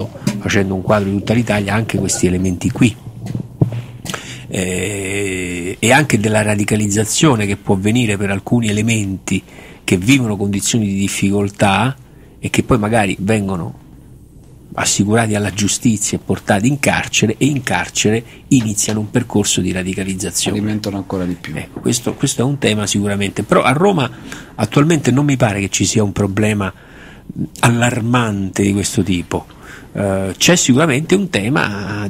facendo un quadro di tutta l'Italia, anche questi elementi qui. E anche della radicalizzazione che può avvenire per alcuni elementi che vivono condizioni di difficoltà e che poi magari vengono assicurati alla giustizia e portati in carcere, e in carcere iniziano un percorso di radicalizzazione, alimentano ancora di più. Questo è un tema sicuramente, però a Roma attualmente non mi pare che ci sia un problema allarmante di questo tipo. C'è sicuramente un tema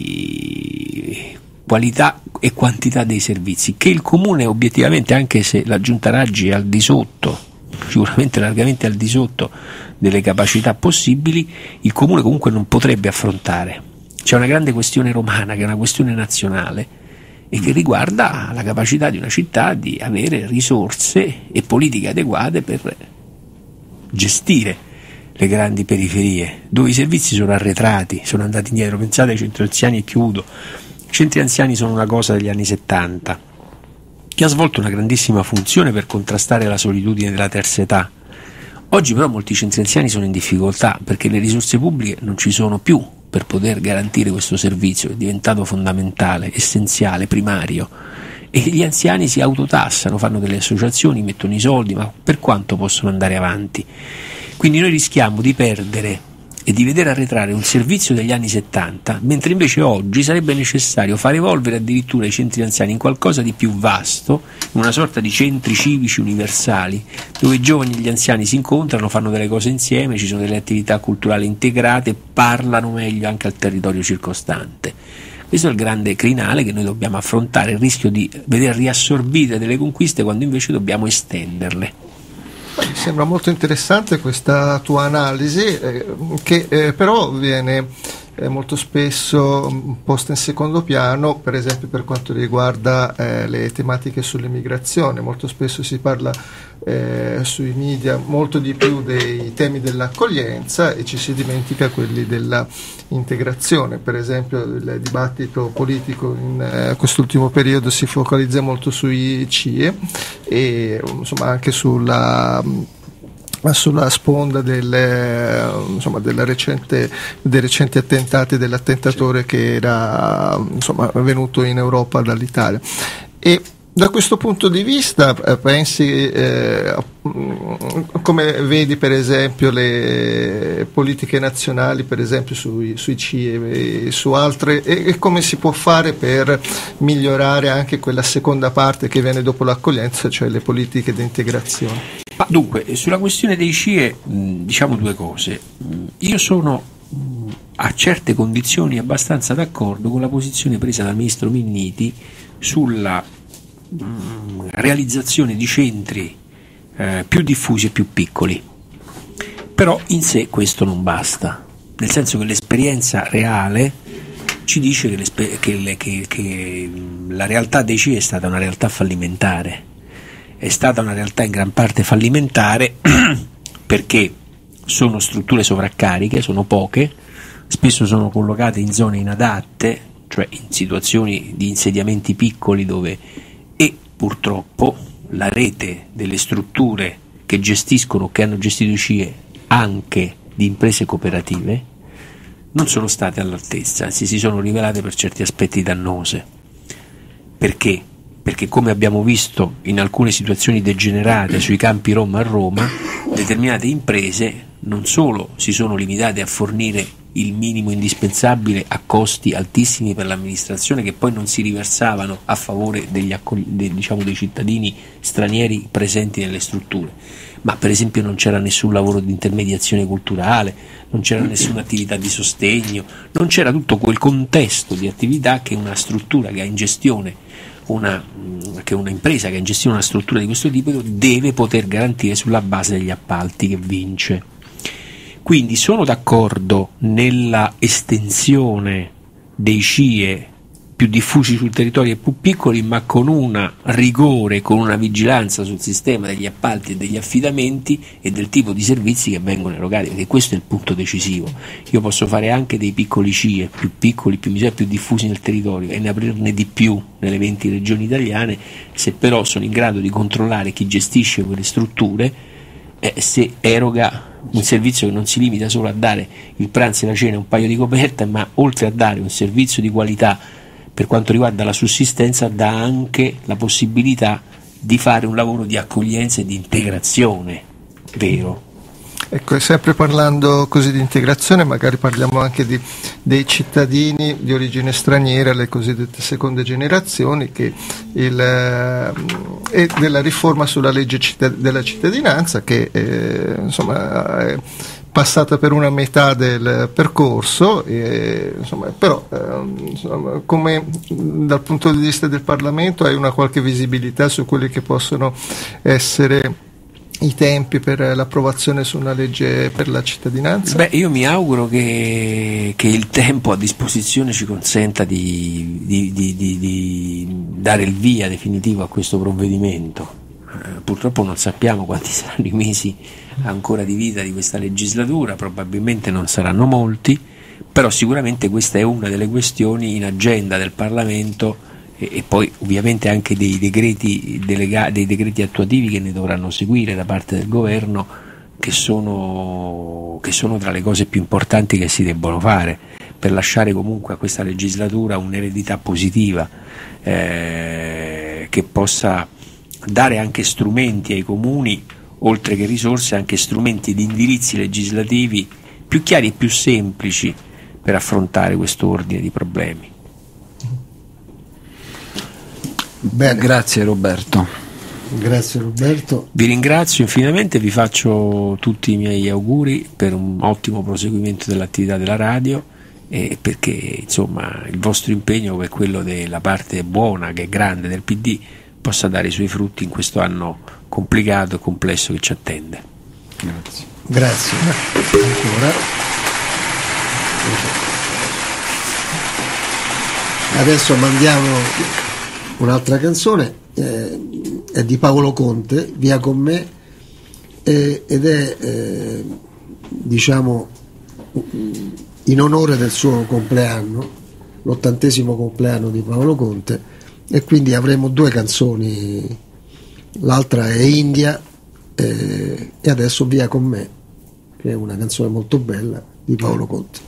di qualità e quantità dei servizi che il comune obiettivamente, anche se la giunta Raggi è al di sotto, sicuramente largamente al di sotto delle capacità possibili, il comune comunque non potrebbe affrontare. C'è una grande questione romana che è una questione nazionale e che riguarda la capacità di una città di avere risorse e politiche adeguate per gestire le grandi periferie, dove i servizi sono arretrati, sono andati indietro. Pensate ai centri anziani, e chiudo. I centri anziani sono una cosa degli anni 70 che ha svolto una grandissima funzione per contrastare la solitudine della terza età. Oggi però molti centri anziani sono in difficoltà perché le risorse pubbliche non ci sono più per poter garantire questo servizio, che è diventato fondamentale, essenziale, primario, e gli anziani si autotassano, fanno delle associazioni, mettono i soldi, ma per quanto possono andare avanti? Quindi noi rischiamo di perdere e di vedere arretrare un servizio degli anni 70, mentre invece oggi sarebbe necessario far evolvere addirittura i centri anziani in qualcosa di più vasto, in una sorta di centri civici universali, dove i giovani e gli anziani si incontrano, fanno delle cose insieme, ci sono delle attività culturali integrate, parlano meglio anche al territorio circostante. Questo è il grande crinale che noi dobbiamo affrontare, il rischio di vedere riassorbite delle conquiste quando invece dobbiamo estenderle. Mi sembra molto interessante questa tua analisi, che però viene molto spesso posta in secondo piano, per esempio per quanto riguarda le tematiche sull'immigrazione. Molto spesso si parla sui media molto di più dei temi dell'accoglienza e ci si dimentica quelli della integrazione. Per esempio il dibattito politico in quest'ultimo periodo si focalizza molto sui CIE e insomma anche sulla sponda dei recenti attentati dell'attentatore che era venuto in Europa dall'Italia. E da questo punto di vista pensi, come vedi per esempio le politiche nazionali, per esempio sui CIE e su altre, e come si può fare per migliorare anche quella seconda parte che viene dopo l'accoglienza, cioè le politiche di integrazione? Dunque, sulla questione dei CIE diciamo due cose. Io sono a certe condizioni abbastanza d'accordo con la posizione presa dal ministro Minniti sulla realizzazione di centri più diffusi e più piccoli, però in sé questo non basta, nel senso che l'esperienza reale ci dice che la realtà dei CIE è stata una realtà fallimentare, è stata una realtà in gran parte fallimentare perché sono strutture sovraccariche, sono poche, spesso sono collocate in zone inadatte, cioè in situazioni di insediamenti piccoli e purtroppo la rete delle strutture che gestiscono, che hanno gestito i CIE, anche di imprese cooperative, non sono state all'altezza, anzi si sono rivelate per certi aspetti dannose. Perché? Perché come abbiamo visto in alcune situazioni degenerate sui campi Rom a Roma, determinate imprese non solo si sono limitate a fornire il minimo indispensabile a costi altissimi per l'amministrazione, che poi non si riversavano a favore dei cittadini stranieri presenti nelle strutture, ma per esempio non c'era nessun lavoro di intermediazione culturale, non c'era nessuna attività di sostegno, non c'era tutto quel contesto di attività che una struttura che ha in gestione che una impresa che ha in gestione una struttura di questo tipo deve poter garantire sulla base degli appalti che vince. Quindi sono d'accordo nella estensione dei CIE più diffusi sul territorio e più piccoli, ma con un rigore, con una vigilanza sul sistema degli appalti e degli affidamenti e del tipo di servizi che vengono erogati, perché questo è il punto decisivo. Io posso fare anche dei piccoli CIE più piccoli, più diffusi nel territorio e ne aprirne di più nelle 20 regioni italiane, se però sono in grado di controllare chi gestisce quelle strutture, se eroga un servizio che non si limita solo a dare il pranzo e la cena e un paio di coperte, ma oltre a dare un servizio di qualità per quanto riguarda la sussistenza, dà anche la possibilità di fare un lavoro di accoglienza e di integrazione vero. Ecco, e sempre parlando così di integrazione, magari parliamo anche dei cittadini di origine straniera, le cosiddette seconde generazioni, e della riforma sulla legge della cittadinanza, che insomma è passata per una metà del percorso, però come dal punto di vista del Parlamento hai una qualche visibilità su quelli che possono essere i tempi per l'approvazione su una legge per la cittadinanza? Beh, io mi auguro che il tempo a disposizione ci consenta di dare il via definitivo a questo provvedimento. Purtroppo non sappiamo quanti saranno i mesi ancora di vita di questa legislatura, probabilmente non saranno molti, però sicuramente questa è una delle questioni in agenda del Parlamento, e poi ovviamente anche dei decreti attuativi che ne dovranno seguire da parte del governo, che sono tra le cose più importanti che si debbono fare per lasciare comunque a questa legislatura un'eredità positiva, che possa dare anche strumenti ai comuni, oltre che risorse, anche strumenti di indirizzi legislativi più chiari e più semplici per affrontare questo ordine di problemi. Bene. Grazie Roberto. Grazie Roberto. Vi ringrazio infinitamente, vi faccio tutti i miei auguri per un ottimo proseguimento dell'attività della radio, perché insomma il vostro impegno, che è quello della parte buona, che è grande, del PD, possa dare i suoi frutti in questo anno complicato e complesso che ci attende. Grazie. Ancora. Adesso mandiamo un'altra canzone, è di Paolo Conte, Via con me, ed è diciamo in onore del suo compleanno, l'80° compleanno di Paolo Conte, e quindi avremo due canzoni, l'altra è India e adesso Via con me, che è una canzone molto bella di Paolo Conte.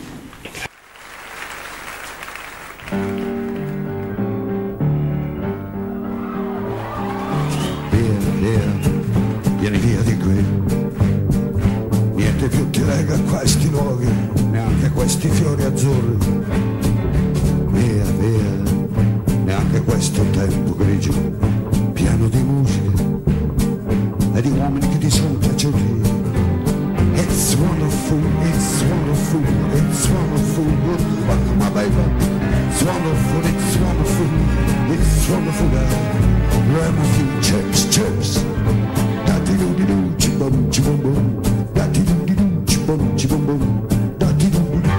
Vieni via di qui, niente più ti lega a questi luoghi, neanche questi fiori azzurri. Via, via, neanche questo tempo grigio, pieno di musica e di uomini che ti sono piaciuti. It's wonderful, it's wonderful, it's wonderful, good luck my baby. It's wonderful, it's wonderful, it's wonderful girl. Run a few chips, chips. Da-di-do-di-do, chibum, chibum, bum. Da-di-do-di-do, chibum, chibum, bum. Da-di-do-di-do.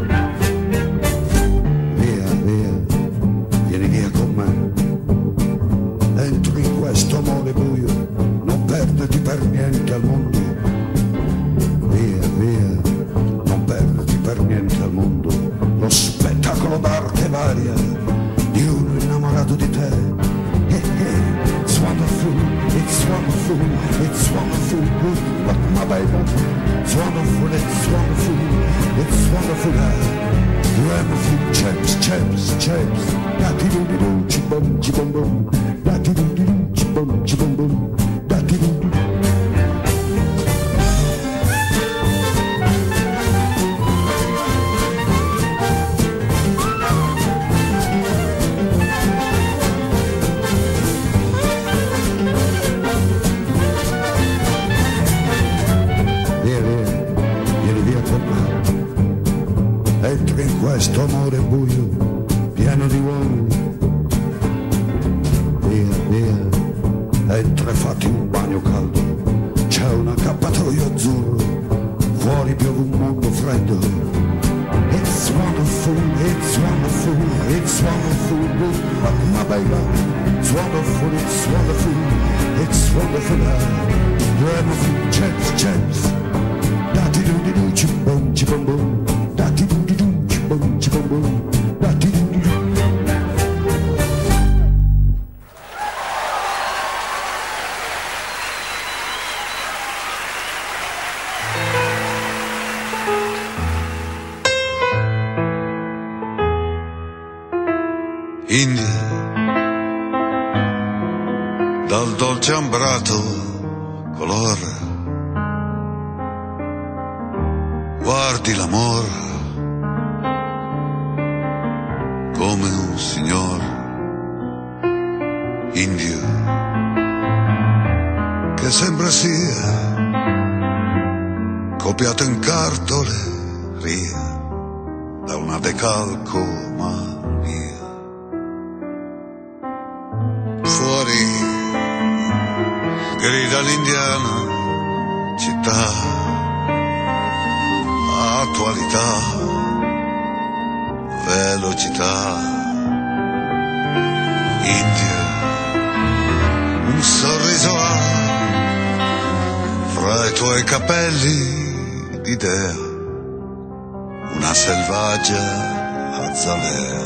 Via, via, vieni via con me. Entri in questo amore buio, non perderti per niente al mondo. Via, via, non perderti per niente al mondo. Lo spettacolo d'arte varia di uno innamorato di te. It's wonderful, it's wonderful, it's wonderful, good luck my baby. It's wonderful, it's wonderful, it's wonderful. Run a few chips, chips, chips. Da-di-do-di-do, chibum, chibum, bum. Da-di-do-di-do, chibum, chibum, bum. Da-di-do-di-do. Entri in questo amore buio, pieno di uomini. Via, via, entra e fatti un bagno caldo. C'è un accappatoio azzurro, fuori piove un mondo freddo. It's wonderful, it's wonderful, it's wonderful, good luck my baby. It's wonderful, it's wonderful, it's wonderful. Run a few chips, chips. Da-di-do-di-do, chibum, chibum, bum. Da-di-do-di-do, chibum, chibum, bum. Da-di-do-di-do. India, dal dolce ambrato colore, guardi l'amor come un signor indio che sembra sia copiato in cartoleria da una decalcomania. Fuori grida l'indiana città, attualità, velocità. India, un sorriso ha fra i tuoi capelli d'idea, una selvaggia azalea.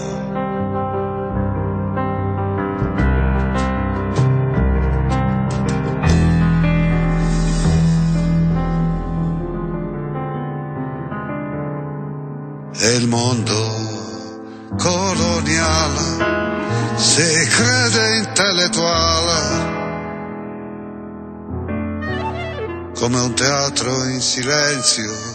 E il mondo coloniale si crede intellettuale come un teatro in silenzio.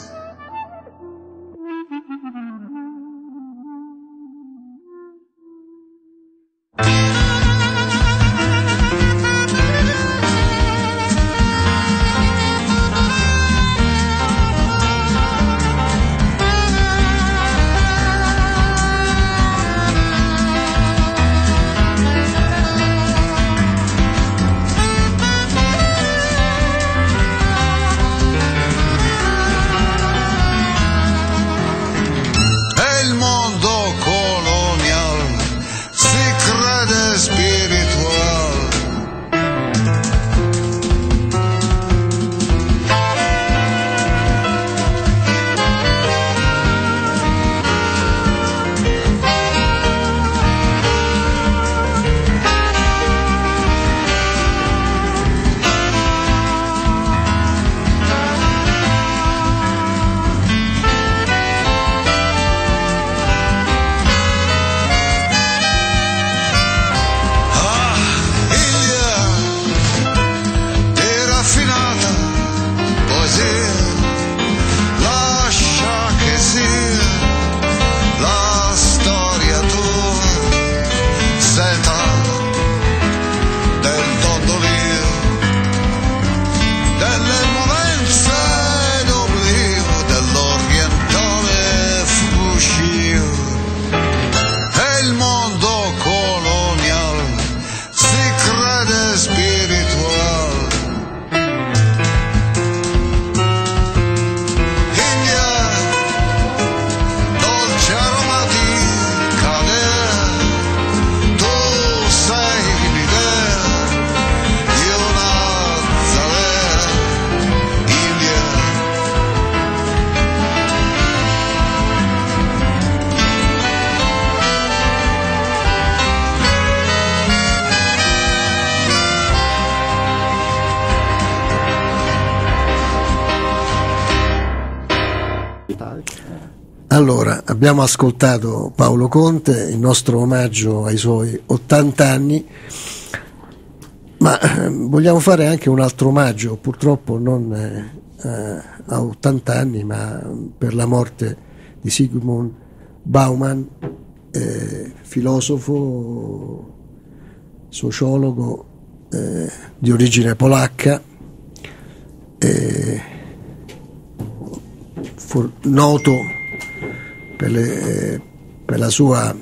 Allora, abbiamo ascoltato Paolo Conte, il nostro omaggio ai suoi 80 anni, ma vogliamo fare anche un altro omaggio, purtroppo non a 80 anni, ma per la morte di Zygmunt Bauman, filosofo, sociologo di origine polacca, noto per la sua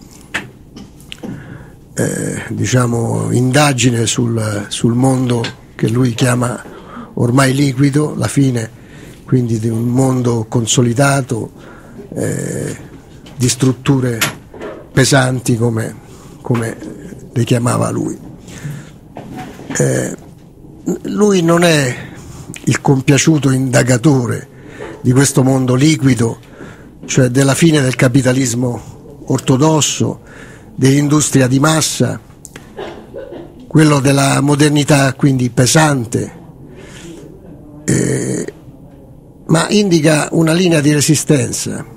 diciamo indagine sul mondo che lui chiama ormai liquido, la fine quindi di un mondo consolidato, di strutture pesanti come le chiamava lui. Lui non è il compiaciuto indagatore di questo mondo liquido, cioè della fine del capitalismo ortodosso, dell'industria di massa, quello della modernità quindi pesante, ma indica una linea di resistenza